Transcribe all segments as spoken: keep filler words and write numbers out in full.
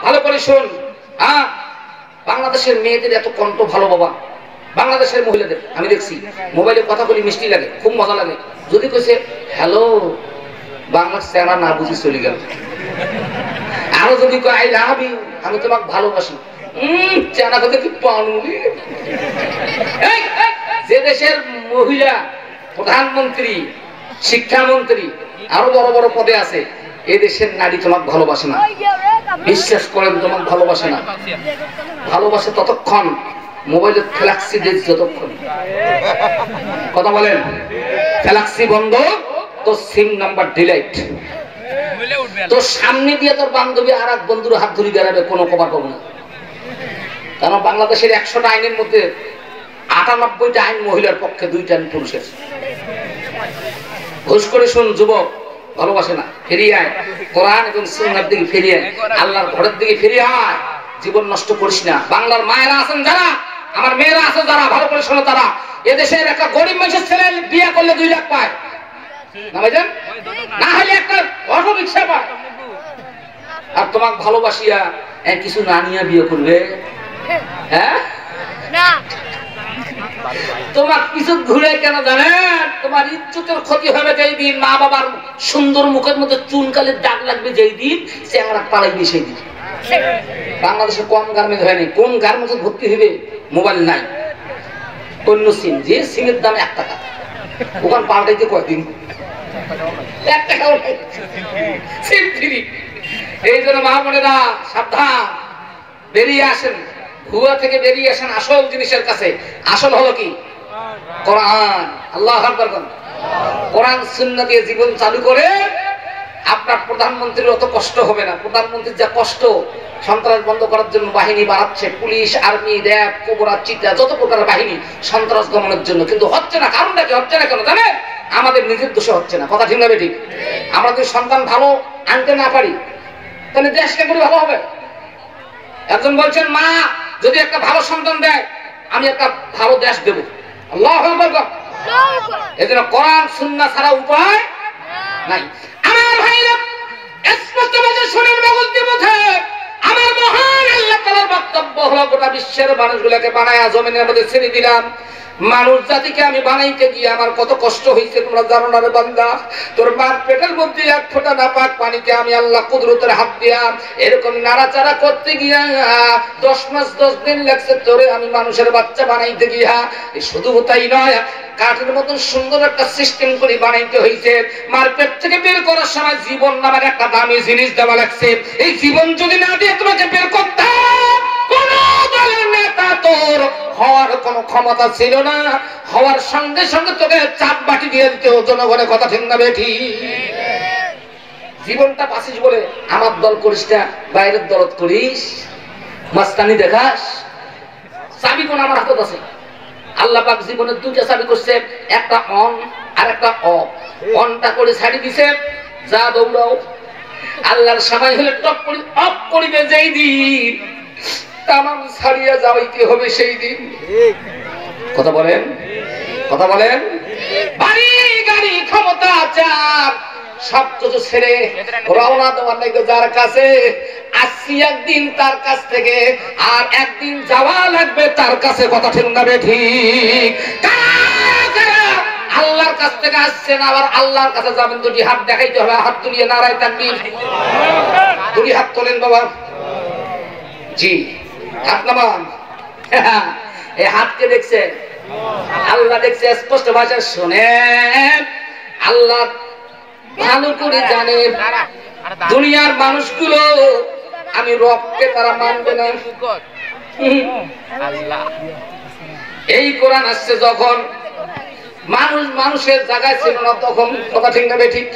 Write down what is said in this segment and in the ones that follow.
ভালো করে শোন। হ্যাঁ, বাংলাদেশের মেয়েদের এত কণ্ঠ ভালো বাবা, বাংলাদেশের মহিলাদের আমি দেখছি মোবাইলে কথা বলি মিষ্টি লাগে, খুব মজা লাগে। যদি কইছে হ্যালো বাংলা চেনা না বুঝি চলে গেল। আরো যদি কয় আই লাভ ইউ, আমি তোমাকে ভালোবাসি, হম চেনা কথা কি পানু। যে দেশের মহিলা প্রধানমন্ত্রী, শিক্ষামন্ত্রী, আরো বড় বড় পদে আছে, এই দেশের নারী তোমাকে ভালোবাসে না। বিশ্বাস করেন, তোমাকে ভালোবাসে না। ভালোবাসে ততক্ষণ মোবাইলের ফ্ল্যাক্সি দেশ যতক্ষণ। কথা বলেন, ফ্ল্যাক্সি বন্ধ তো সিম নাম্বার ডিলাইট। তোর সামনে দিয়ে তোর বান্ধবী আর এক বন্ধুর হাত ধরে বেড়াবে, কোনো কবার পাবো না। কারণ বাংলাদেশের একশোটা আইনের মধ্যে আটানব্বইটা আইন মহিলার পক্ষে, দুইটা আইন পুরুষের। ঘোষ করে শুন যুবক, ভালোবাসে না, ফিরিয়ে আয় কোরআন এবং সুন্নাহর দিকে, ফিরিয়ে আল্লাহর ঘরের দিকে ফিরিয়ে আয়। জীবন নষ্ট করিস না। বাংলার মায়েরা আছেন যারা, আমার মেয়েরা আছে যারা, ভালো করে শোনো, তারা এদেশের একটা গরিব মানুষের ছেলে বিয়ে করলে দুই লাখ পায় না ভাইজান, না হলে একটা অটো রিক্সা পায়। আর তোমাকে ভালোবাসিয়া কিছু না নিয়ে বিয়ে করবে? হ্যাঁ, তোমার কিছু ঘুরে কেন জানেন? তোমার ইজ্জতের ক্ষতি হবে যেই দিন, মা বাবার সুন্দর মুখের মধ্যে চুনকালের দাগ লাগবে যেই দিন, চেংড়া পালাইবে সেই দিন। বাংলাদেশে কম গার্মেন্ট হয়নি, কোন গার্মেন্টে ভর্তি হবে? মোবাইল নাই, অন্য সিম, যে সিমের দাম এক টাকা, ওখান পাল্টাইতে কয়দিন, এক টাকাও নাই, সিম ফ্রি। এই জন্য মা বোনেরা সাবধান, বেরিয়ে আসেন, ভুয়া থেকে বেরিয়ে আসেন আসল জিনিসের কাছে। আসল হলো কি? কোরআন। আল্লাহু আকবার। কোরআন সুন্নাহ দিয়ে জীবন চালু করে আপনার প্রধানমন্ত্রীর অত কষ্ট হবে না। প্রধানমন্ত্রীর যা কষ্ট, সন্ত্রাস বন্ধ করার জন্য বাহিনী বাড়াচ্ছে, পুলিশ, আর্মি, র্যাব, কোবরা, চিতা, যত প্রকার বাহিনী সন্ত্রাস দমনের জন্য, কিন্তু হচ্ছে না। কারণটা কি হচ্ছে না কেন জানেন? আমাদের নিজের দোষে হচ্ছে না। কথা ঠিক না বেঠিক? আমরা যদি সন্তান ভালো আনতে না পারি, তাহলে দেশকে করে ভালো হবে? একজন বলছেন, মা যদি একটা ভালো সন্তান দেয়, আমি একটা ভালো দেশ দেব। আল্লাহু আকবার। এজন্য কোরআন সুন্নাহ ছাড়া উপায় নাই। আমার ভাইরা স্পষ্ট ভাবে শুনেন, মগজ দিয়ে বোঝে। আমার মহান আল্লাহ তাআলার বক্তব্য হলো, গোটা বিশ্বের মানুষগুলোকে বানায়া জমিনের মধ্যে ছেড়ে দিলাম। মানুষ জাতিকে আমি বানাইতে গিয়ে আমার কত কষ্ট হয়েছে তোমরা জানো না রে বান্দা। তোর মার পেটের মধ্যে এক ফোঁটা নাপাক পানিতে আমি আল্লাহ কুদরতের হাত দিয়া এরকম নাড়াচাড়া করতে গিয়া দশ মাস দশ দিন লাগছে তোরে আমি মানুষের বাচ্চা বানাইতে গিয়া। শুধু তাই নয়, কাঠের মতন সুন্দর একটা সিস্টেম করে বানাইতে হয়েছে। মার পেট থেকে বের করার সময় জীবন নামের একটা দামি জিনিস দেওয়া লাগছে। এই জীবন যদি না দিয়ে তোমাকে বের করতাম, কোন দলের নেতা তোর হওয়ার কোন ক্ষমতা ছিল না। হওয়ার সঙ্গে সঙ্গে তোকে চাপ বাটি দিয়ে দিতে হতো। জনগণের কথা ঠিক না বেঠি? জীবনটা পাচ্ছিস বলে আমার দল করিস না, বাইরের দলত করিস, মাস্তানি দেখাস। চাবি কোন আমার হাতত আছে। আল্লাহ পাক জীবনের দুইটা চাবি করছে, একটা অন আর একটা অফ। অনটা করে ছাড়ি দিছে, যা দৌড়াও। আল্লাহর সময় হলে টপ করে অফ করিবে যেই দিন, তামাম ছাড়িয়া যাইতে হবে সেই দিন। কথা বলেন, কথা বলেন। বাড়ি গাড়ি ক্ষমতা চাপ সব কিছু ছেড়ে রওনা দেওয়ার লাগে যার কাছে। আসছি একদিন তার কাছ থেকে, আর একদিন যাওয়া লাগবে তার কাছে। কথা ঠিক না ঠিক? আল্লাহর কাছ থেকে আসছেন, আবার আল্লাহর কাছে যাবেন, দুটি হাত দেখাইতে হবে। হাত তুলিয়ে নারায় তাকবীর। দুটি হাত তোলেন বাবা। জি, হাত নামান। এই হাতকে দেখছে আল্লাহ, দেখছে স্পষ্ট ভাষায়। শোনেন, আল্লাহ ভালো করে জানে দুনিয়ার মানুষগুলো আমি রক্তে তারা মানবে না। এই কোরআন আসছে যখন মানুষ মানুষের জায়গায় ছিল না তখন। কথা ঠিক না ঠিক?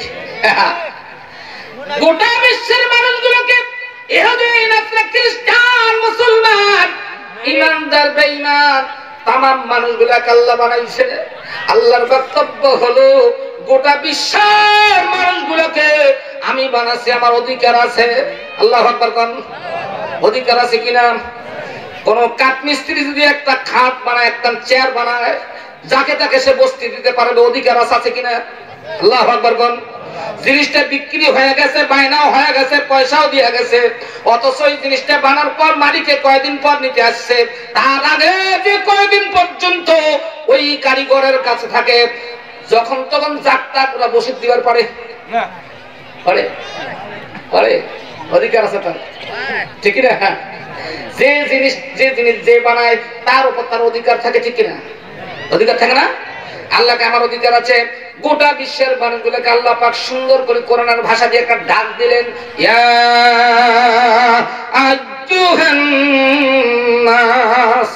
গোটা বিশ্বের মানুষগুলোকে ইহুদি, নাসরা, খ্রিস্টান, মুসলমান, ইমানদার, বেঈমান তামাম মানুষগুলাকে আল্লাহ বানাইছে। আল্লাহর বক্তব্য হলো, গোটা বিশ্বের মানুষগুলোকে আমি বানাইছি, আমার অধিকার আছে। আল্লাহু আকবার কোন? অধিকার আছে কিনা? কোন কাঠমিস্ত্রি যদি একটা খাট বানায়, একটা চেয়ার বানায়, যাকে তাকে সে বসতে দিতে পারবে, অধিকার আছে কিনা? আল্লাহু আকবার কোন? জিনিসটা বিক্রি হয়ে গেছে, বায়নাও হয়ে গেছে, পয়সাও দিয়ে গেছে, অথচ ওই জিনিসটা বানার পর মালিকে কয়দিন পর নিতে আসছে। তার আগে যে কয়দিন পর্যন্ত ওই কারিগরের কাছে থাকে, যখন তখন জাকতাক ওরা বসে দিবার পারে না, পারে পারে অধিকার আছে তার, ঠিক না? হ্যাঁ, যে জিনিস যে জিনিস যে বানায় তার উপর তার অধিকার থাকে, ঠিক না? অধিকার থাকে না? আল্লাহকে আমার অধিকার আছে। গোটা বিশ্বের মানুষগুলোকে আল্লাহ পাক সুন্দর করে কোরআনের ভাষা দিয়ে একটা ডাক দিলেন, ইয়া আইয়ুহান নাস।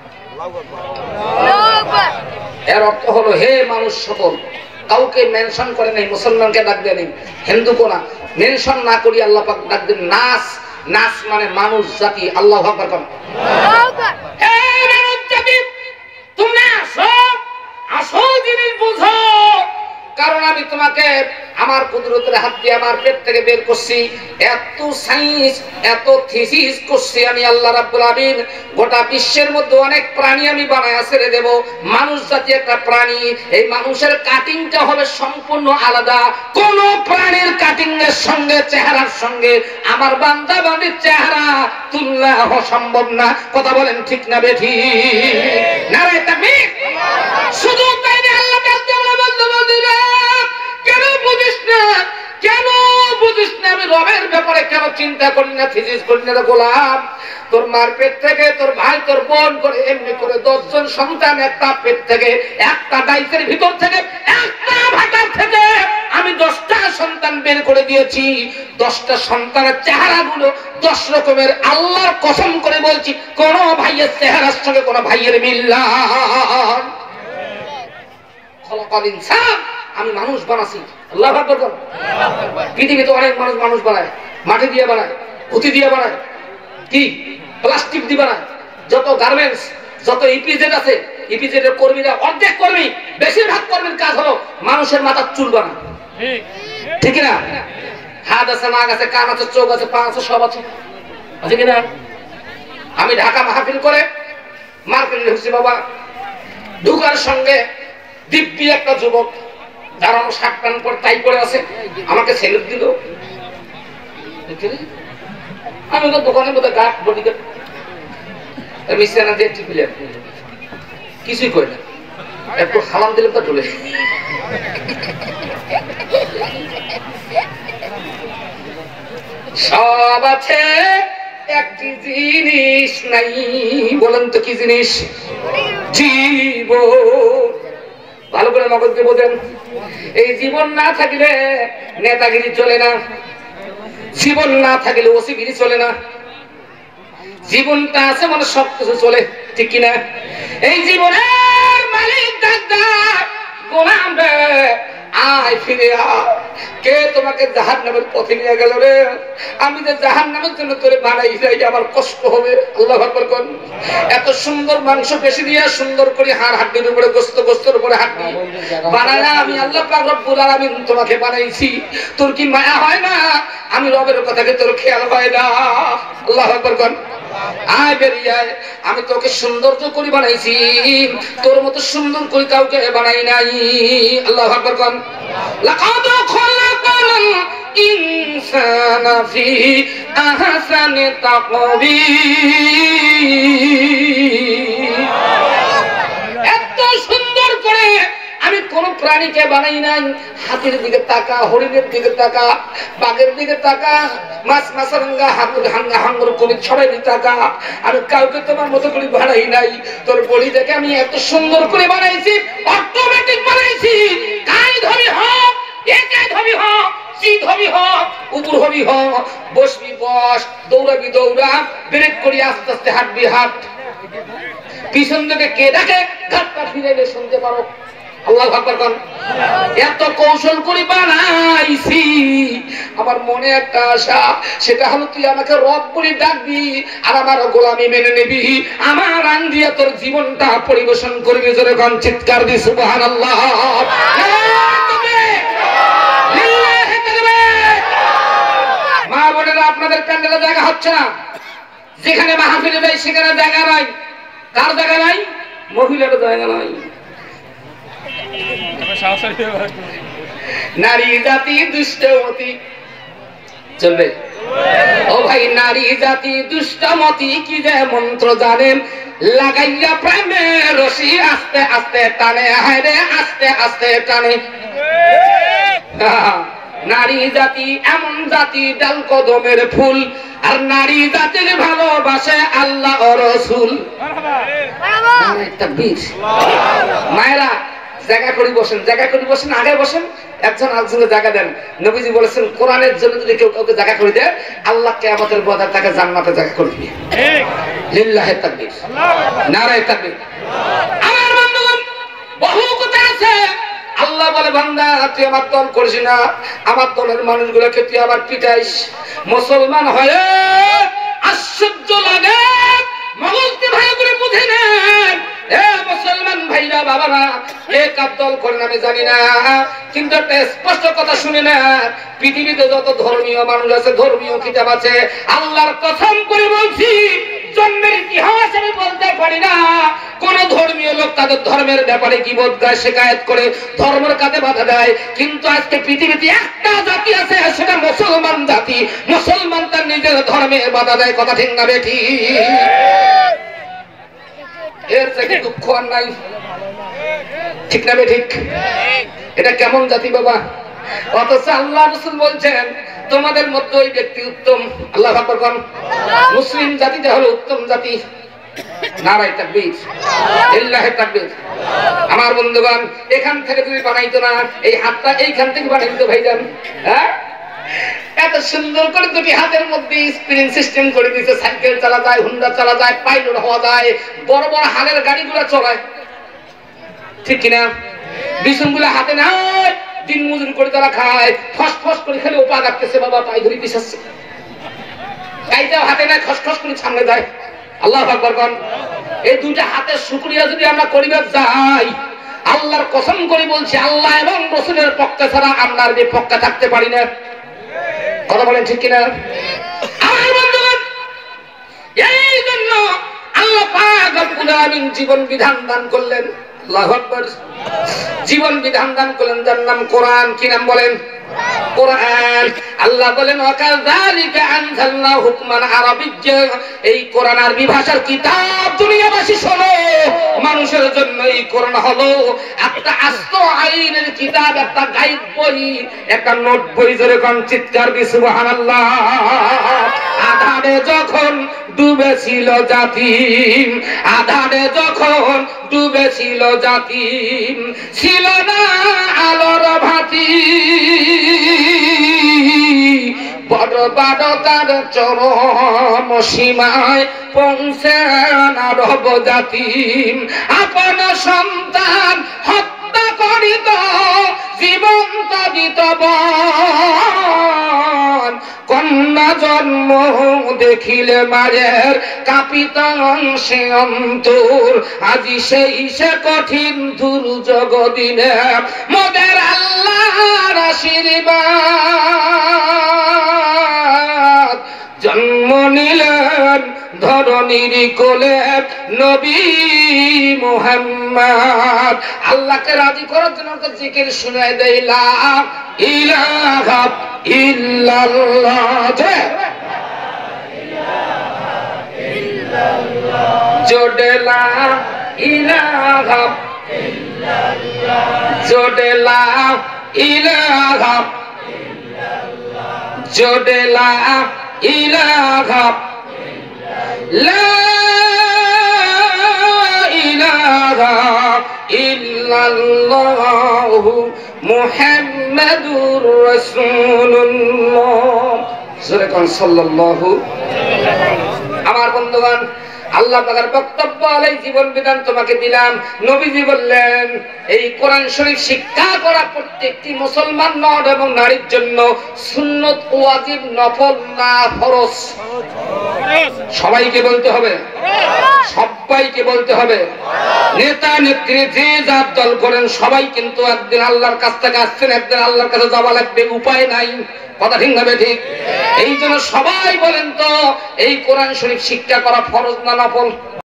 এর অর্থ হলো হে মানুষ সকল। কাউকে মেনশন করে নাই, মুসলমানকে ডাক দেন, হিন্দু কোনা মেনশন না করি আল্লাহ পাক ডাক দেন নাস। নাস মানে মানুষ জাতি। আল্লাহু আকবার। কোন হে মানুষ জাতি, তোমরা আসো, আসল জিনিস বুঝো। কারণ আমি তোমাকে আমার কুদরতের হাত দিয়ে আমার পেট থেকে বের করছি, এত সায়েন্স এত থিসিস করছি আমি আল্লাহ রাব্বুল আলামিন। গোটা বিশ্বের মধ্যে অনেক প্রাণী আমি বানায়া ছেড়ে দেব, মানুষ জাতি একটা প্রাণী। এই মানুষের কাটিংটা হবে সম্পূর্ণ আলাদা। কোন প্রাণীর কাটিং এর সঙ্গে চেহারার সঙ্গে আমার বান্দা বান্দির চেহারা তুলনা হওয়া সম্ভব না। কথা বলেন ঠিক না বেঠি? নারে তাকবীর। শুধু তাই না, আল্লাহ কাছে আমরা বলতে বলতে কেন বুঝিস না, কেন বুঝিস না আমি রবের ব্যাপারে কেন চিন্তা করি না, থিসিস করি না? গোলাম, তোর মার পেট থেকে তোর ভাই তোর বোন করে এমনি করে দশজন সন্তান একটা পেট থেকে, একটা ডাইসের ভিতর থেকে, একটা ভাটার থেকে আমি দশটা সন্তান বের করে দিয়েছি। দশটা সন্তানের চেহারা গুলো দশ রকমের। আল্লাহর কসম করে বলছি, কোন ভাইয়ের চেহারার সঙ্গে কোন ভাইয়ের মিল নাই। খলাকাল ইনসান, আমি মানুষ বানাছি। আল্লাহু আকবার। পৃথিবীতে অনেক মানুষ মানুষ বানায়, মাটি দিয়ে বানায়, পুঁতি দিয়ে বানায়, কি প্লাস্টিক দিয়ে বানায়। যত গার্মেন্টস, যত ইপিজেড আছে, ইপিজেড এর কর্মীরা অর্ধেক কর্মী, বেশিরভাগ কর্মীর কাজ হলো মানুষের মাথার চুল বানানো, ঠিক না? হাত আছে, নাক আছে, কান আছে, চোখ আছে, পা আছে, সব আছে, আছে কিনা? আমি ঢাকা মাহফিল করে মার্কেটে ঢুকছি বাবা, ঢুকার সঙ্গে দিব্যি একটা যুবক দাঁড়ানো, শার্ট প্যান্ট পরে টাই পরে আছে, আমাকে সেলুট দিল। আমি তো দোকানের মধ্যে গার্ড বডিগার্ড মিশানা দিয়ে টিপিলেন, কিছুই করে না, একটু সালাম দিলে তো চলে। সব আছে, একটি জিনিস নাই। বলেন তো কি জিনিস? জীবন। ভালো করে মগজ দিয়ে বোঝেন। এই জীবন না থাকলে নেতাগিরি চলে না, জীবন না থাকলে ওসিগিরি চলে না। জীবনটা আছে মানে সবকিছু চলে, ঠিক কিনা? এই জীবনের মালিক দাদা গোলাম রে, আয় ফিরে আয়। কে তোমাকে জাহান্নামের পথে নিয়ে গেল রে? আমি যে জাহান্নামের জন্য তোরে বানাই যাই, আমার কষ্ট হবে। আল্লাহু আকবার। কোন এত সুন্দর মাংস পেশি দিয়ে সুন্দর করে হাড় হাড্ডির উপরে গোস্ত গোস্তের উপরে হাড্ডি বানায়া আমি আল্লাহ পাক রব্বুল আলামিন তোমাকে বানাইছি। তোর কি মায়া হয় না? আমি রবের কথাকে তোর খেয়াল হয় না? আল্লাহু আকবার। কোন আয় বেরিয়ে আয়, আমি তোকে সৌন্দর্য করে বানাইছি, তোর মতো সুন্দর করে কাউকে বানাই নাই। আল্লাহু আকবার। কোন লাকাদ খালাকাল ইনসানা ফি আহসানি তাকবীর। এত সুন্দর করে আমি কোন প্রাণীকে বানাই নাই। হাতির দিকে তাকা, হরিণের দিকে তাকা, বাঘের দিকে তাকা, মাছ মাছরাঙ্গা, হাঙ্গুর হাঙ্গা হাঙ্গুর কুমির সবাই দিকে তাকা। আমি কাউকে তোমার মতো করে বানাই নাই। তোর বডি দেখে আমি এত সুন্দর করে বানাইছি, অটোমেটিক বানাইছি। কাই ধবি হ, একাই ধবি হ, চিত হবি হ, উপর হবি হ, বসবি বস, দৌড়াবি দৌড়া, ব্রেক করি আস্তে আস্তে হাঁটবি হাঁট। পিছন থেকে কে ডাকে ঘাটটা ফিরে শুনতে পারো। আল্লাহু আকবার। কোন এত কৌশল করে বানাইছি। আমার মনে একটা আশা, সেটা হলো তুই আমাকে রব বলে ডাকবি আর আমার গোলামি মেনে নিবি। আমার আইন দিয়ে তোর জীবনটা পরিবেশন করবি। জোরে কোন চিৎকার দি সুবহানাল্লাহ। মা বোনেরা, আপনাদের প্যান্ডেলে জায়গা হচ্ছে না, যেখানে মাহফিলে যাই সেখানে জায়গা নাই। কার জায়গা নাই? মহিলার জায়গা নাই। নারী জাতি দুষ্টমতি চলবে ও ভাই, নারী জাতি দুষ্টমতি কি যে মন্ত্র জানেন, লাগাইয়া প্রেমের রশি আস্তে আস্তে টানে, হায়রে আস্তে আস্তে টানে। নারী জাতি এমন জাতি ডাল কদমের ফুল, আর নারী জাতির ভালোবাসে আল্লাহ ও রাসূল। মায়েরা জায়গা করে বসেন, জায়গা করে বসেন, আগে বসেন, একজন আরেকজনকে জায়গা দেন। নবীজি বলেছেন কোরআনের জন্য যদি কেউ কাউকে জায়গা করে দেয়, আল্লাহ কিয়ামতের বদলে তাকে জান্নাতে জায়গা করে দিবে। লিল্লাহি তাকবীর, নারায়ে তাকবীর। আমার বন্ধুগণ, বহু কথা আছে। আল্লাহ বলে বান্দা তুই আমার দল করিস না, আমার দলের মানুষগুলোকে তুই আবার পিটাইস। মুসলমান হয়ে আশ্চর্য লাগে, মগজটি ভালো করে বুঝে নেন। এ মুসলমান ভাইরা বাবারা, কে কার দল করেন আমি জানি না, কিন্তু একটা স্পষ্ট কথা শুনে না, পৃথিবীতে যত ধর্মীয় মানুষ আছে, ধর্মীয় কিতাব আছে, আল্লাহর কসম করে বলছি, জন্মের ইতিহাস আমি বলতে পারি না কোন ধর্মীয় লোক তাদের ধর্মের ব্যাপারে গীবত গায়, শিকায়েত করে, ধর্মের কাছে বাধা দেয়। কিন্তু আজকে পৃথিবীতে একটা জাতি আছে, সেটা মুসলমান জাতি। মুসলমান তার নিজের ধর্মে বাধা দেয়, কথা ঠিক না বেঠি? এর থেকে দুঃখ আর নাই, ঠিক না বেঠিক? এটা কেমন জাতি বাবা? অথচ আল্লাহ রাসূল বলছেন তোমাদের মধ্যে ওই ব্যক্তি উত্তম। আল্লাহু আকবার কোন? মুসলিম জাতিটা হলো উত্তম জাতি। নারায়ে তাকবীর, লিল্লাহি তাকবীর। আমার বন্ধুগণ, এখান থেকে তুমি বানাইতো না, এই হাতটা এইখান থেকে বানাইতো ভাইজান। হ্যাঁ, এত সুন্দর করে দুটি হাতের মধ্যে স্প্রিং সিস্টেম করে দিয়েছে, সাইকেল চালা যায়, হুন্ডা চালা যায়, পাইলট হওয়া যায়, বড় বড় হালের গাড়িগুলো চলায়, ঠিক কিনা? বিছুনগুলো হাতে নাই, দিন মজুরি করে তারা খায়, ফস ফস করে খেলে উপা কাটতেছে বাবা, পায়ে ধরে পিছাচ্ছে। গাইটাও হাতে নাই, খসখস করে সামনে যায়। আল্লাহু আকবার কোন? এই দুইটা হাতের শুকরিয়া যদি আমরা করিবার যাই, আল্লাহর কসম করে বলছি, আল্লাহ এবং রাসূলের পক্ষে ছাড়া আমরা আর বিপক্ষে থাকতে পারি না। কথা বলেন ঠিক কিনা? আমার বন্ধুগণ, এই জন্য আল্লাহ পাক রব্বুল আলামিন জীবন বিধান দান করলেন। আল্লাহু আকবার। জীবন বিধান দান করলেন, যার নাম কোরআন। কি নাম বলেন? কোরআন। আল্লাহ বলেন ওয়াকাযালিকা আনজালনা হুকমান আরাবিয়্যা, এই কোরআন আরবি ভাষার কিতাব। দুনিয়াবাসী শোনো, মানুষের জন্য এই কোরআন হলো একটা আস্ত আইনের কিতাব, একটা গাইড বই, একটা নোট বই। জোরে কোন চিৎকার দি সুবহানাল্লাহ। আধারে যখন ডুবেছিল জাতি, আধারে যখন ডুবেছিল জাতি, ছিল না আলোর ভাতি, বড় বারতার চরম সীমায় পৌঁছে না রব জাতি। আপন সন্তান হত্যা করিত, জীবন্ত দিত বন, কন্যা জন্ম দেখিলে মায়ের কাঁপিত সে অন্তর। আজি সেই সে কঠিন দুর্যোগ দিনে মোদের আল্লাহর আশীর্বাদ, জন্ম নিলেন ধরণীর কোলে নবী মুহাম্মদ। আল্লাহকে রাজি করার জন্য জিকির শুনাই দেয়, লা ইলাহা ইল্লাল্লাহ। জোড়ে লা ইলাহা ইল্লাল্লাহ, জোড়ে লা ইলাহা ইল্লাল্লাহ, জোড়ে লা ইলাহা লা ইলাহা ইল্লাল্লাহ মুহাম্মাদুর রাসূলুল্লাহ। জোরে কোন সাল্লাল্লাহু। আমার বন্ধুগণ, আল্লাহ তাআলার বক্তব্য, এই জীবন বিধান তোমাকে দিলাম। নবীজি বললেন এই কোরআন শরীফ শিক্ষা করা প্রত্যেকটি মুসলমান নর এবং নারীর জন্য সুন্নত, ওয়াজিব, নফল না ফরজ। সবাইকে বলতে হবে, সবাইকে বলতে হবে। নেতা নেত্রী যে যার দল করেন সবাই কিন্তু একদিন আল্লাহর কাছ থেকে আসছেন, একদিন আল্লাহর কাছে যাওয়া লাগবে, উপায় নাই। কথা ঠিক না ঠিক? এই জন্য সবাই বলেন তো, এই কোরআন শরীফ শিক্ষা করা ফরজ না নফল?